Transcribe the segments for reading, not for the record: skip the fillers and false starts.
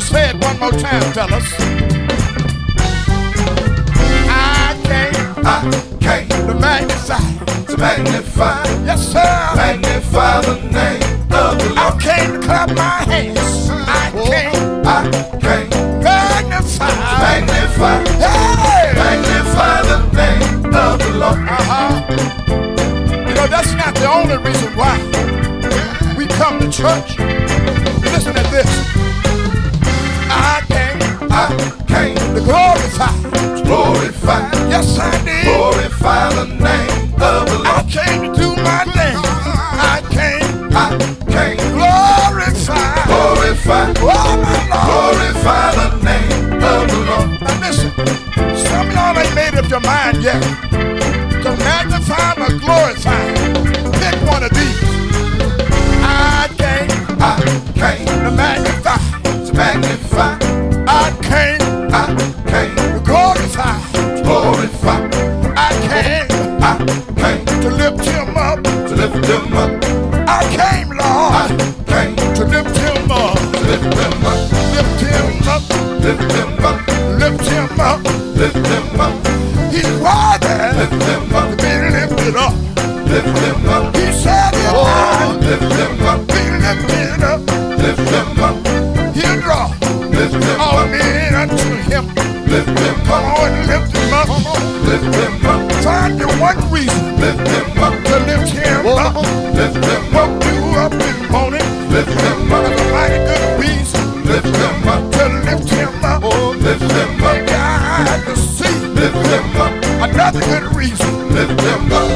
say it one more time, fellas. I came to magnify. Yes, sir. Magnify the name of the Lord. I came to clap my hands. I came magnify. Hey! Magnify the name of the Lord. You know, that's not the only reason why we come to church. Listen to this. I came to glorify. Yes, I did. Glorify the name of the Lord. I came to do my thing. I came glorify. Oh, my Lord. Glorify the name of the Lord. Now listen, some of y'all ain't made up your mind yet to magnify or glorify. Pick one of these. I came to magnify. I came to glorify. I came to lift him up. I came, Lord, to lift him up. Lift him up. He's worthy to be lifted up. He said it. Be lifted up. He'll draw all men unto him. Come on, lift him up. Find you one reason to lift him up. Woke you up in the morning. That's a mighty good reason to lift him up. Maybe I had to see another good reason to lift him up.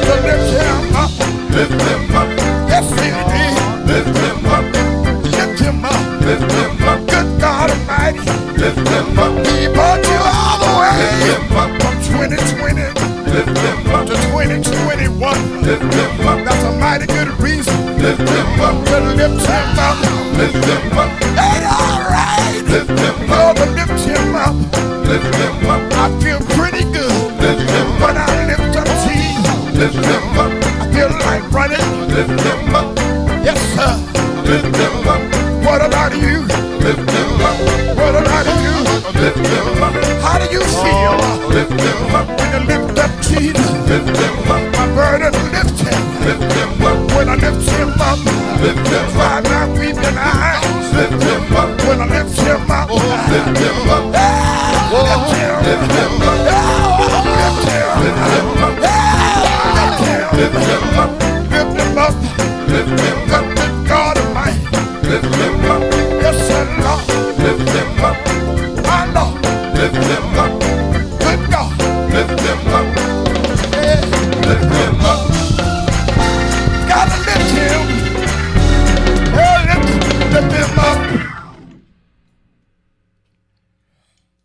Yes, indeed. Lift him up. Good God Almighty. He brought you all the way from 2020 to 2021. That's a mighty good reason to lift him up. Ain't all right. Lord, to lift him up. I feel pretty good when I lift up Jesus. I feel like running. Yes, sir. What about you? What about you? How do you feel when you lift up Jesus? My burden lift him. When I lift him up, dry my weeping eyes. When I lift him up, lift him up. God Almighty. Yes, sir, Lord. My Lord. Good God. Lift him up.